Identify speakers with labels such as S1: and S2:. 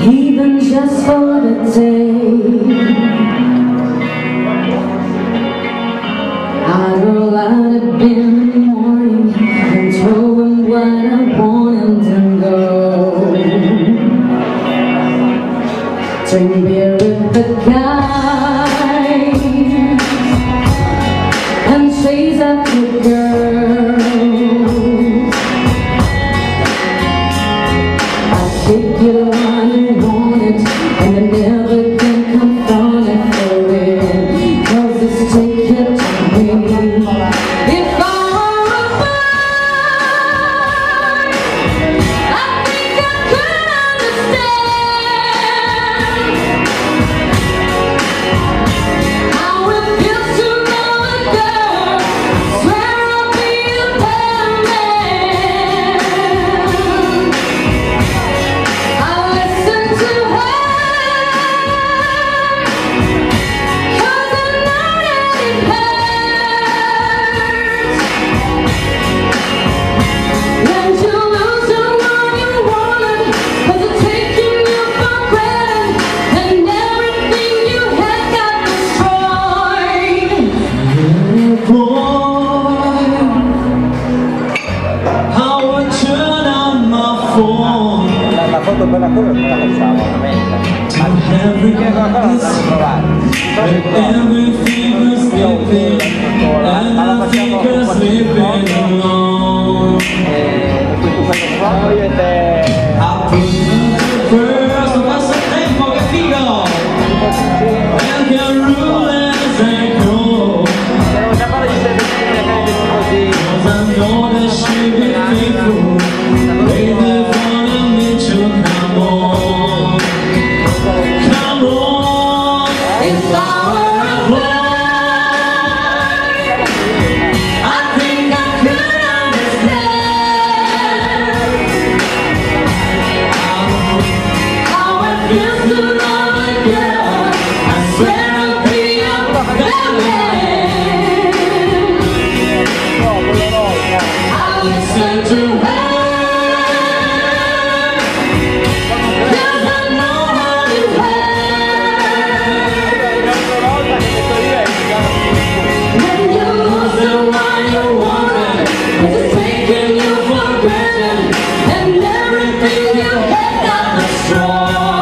S1: even just for the day. I'd roll out of bed in the morning and told him what I wanted to go. Drink beer with the guys and chase after girls. I'd take you the one you wanted and I never get confronted for it, 'cause it's take you to me. If I were a boy, I think I could understand how it feels to know a girl. Swear I'll be a better man. I'll listen to her, 'cause I know that it hurts when you lose someone you wanted, 'cause it's taking you for granted and everything you had got destroyed.
S2: Boy, how I turn on my phone
S3: La foto per la curva non la facciamo, ovviamente.
S2: to every everything was sleeping and I think I'm sleeping alone. I put you first, what's the name of your figo? And can rule as I go, 'cause I know that she be faithful. Baby, wanna meet you, come on. Come on.
S1: If I were a boy, I think I could understand how it feels to love a girl. I swear I'll be a better man. I'll listen to her, 'cause I know how it hurts when you lose the one you wanted, 'cause it's taking you for granted and everything you had got destroyed.